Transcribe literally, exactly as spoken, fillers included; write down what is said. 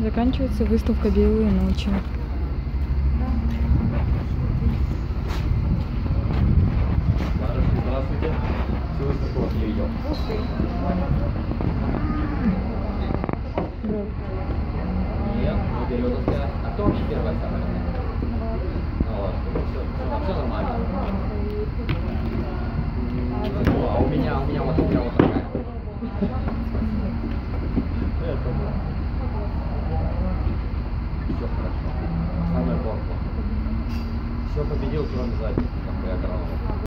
Заканчивается выставка «Белые ночи». Здравствуйте. Всю выставку вас не видел. Нет, не переводовская. А кто вообще первая самая? Ну ладно, все, все нормально. Ну, а у меня, у меня вот, у меня вот такая. Все хорошо. Основной корпус. Все победил, кроме задней, как я играл.